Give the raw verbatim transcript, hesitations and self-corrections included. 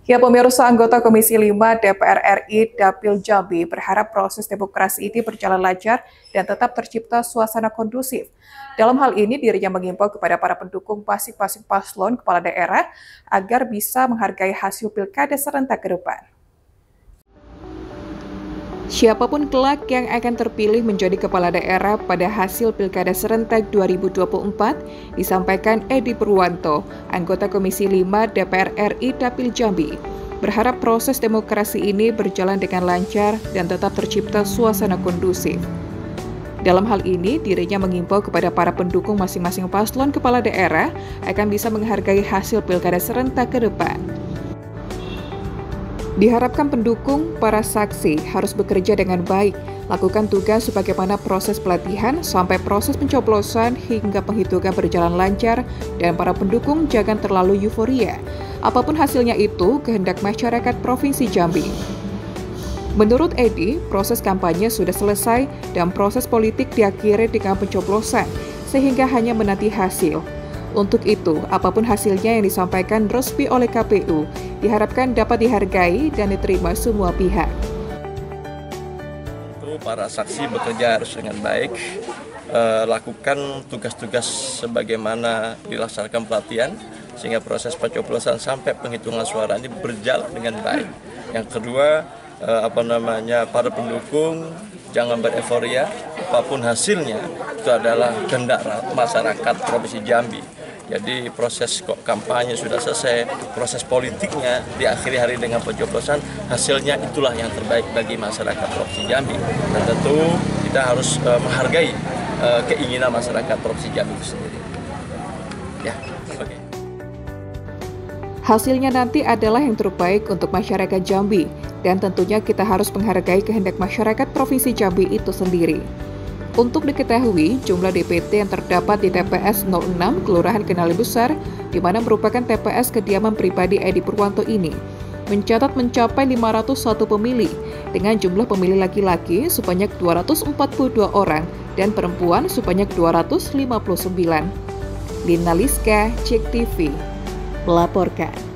Ya, pemirsa, anggota Komisi lima D P R R I Dapil Jambi berharap proses demokrasi ini berjalan lancar dan tetap tercipta suasana kondusif. Dalam hal ini, dirinya mengimbau kepada para pendukung masing-masing paslon kepala daerah agar bisa menghargai hasil pilkada serentak ke depan. Siapapun kelak yang akan terpilih menjadi kepala daerah pada hasil Pilkada Serentak dua ribu dua puluh empat, disampaikan Edi Purwanto, anggota Komisi lima D P R R I Dapil Jambi, berharap proses demokrasi ini berjalan dengan lancar dan tetap tercipta suasana kondusif. Dalam hal ini, dirinya mengimbau kepada para pendukung masing-masing paslon kepala daerah akan bisa menghargai hasil Pilkada Serentak ke depan. Diharapkan pendukung, para saksi harus bekerja dengan baik, lakukan tugas sebagaimana proses pelatihan sampai proses pencoblosan hingga penghitungan berjalan lancar, dan para pendukung jangan terlalu euforia. Apapun hasilnya itu, kehendak masyarakat Provinsi Jambi. Menurut Edi, proses kampanye sudah selesai dan proses politik diakhiri dengan pencoblosan, sehingga hanya menanti hasil. Untuk itu, apapun hasilnya yang disampaikan resmi oleh K P U, diharapkan dapat dihargai dan diterima semua pihak. Para saksi bekerja harus dengan baik, eh, lakukan tugas-tugas sebagaimana dilaksanakan pelatihan, sehingga proses pencoblosan sampai penghitungan suara ini berjalan dengan baik. Yang kedua, eh, apa namanya, para pendukung jangan bereforia, apapun hasilnya itu adalah kehendak masyarakat Provinsi Jambi. Jadi proses kampanye sudah selesai, proses politiknya diakhiri hari dengan pencoblosan, hasilnya itulah yang terbaik bagi masyarakat Provinsi Jambi. Dan tentu kita harus uh, menghargai uh, keinginan masyarakat Provinsi Jambi itu sendiri. Ya, oke. Okay. Hasilnya nanti adalah yang terbaik untuk masyarakat Jambi, dan tentunya kita harus menghargai kehendak masyarakat Provinsi Jambi itu sendiri. Untuk diketahui, jumlah D P T yang terdapat di T P S nol enam Kelurahan Kenali Besar, di mana merupakan T P S kediaman pribadi Edi Purwanto ini, mencatat mencapai lima ratus satu pemilih, dengan jumlah pemilih laki-laki sebanyak dua ratus empat puluh dua orang dan perempuan sebanyak dua ratus lima puluh sembilan. Lina Liska, Cek T V, melaporkan.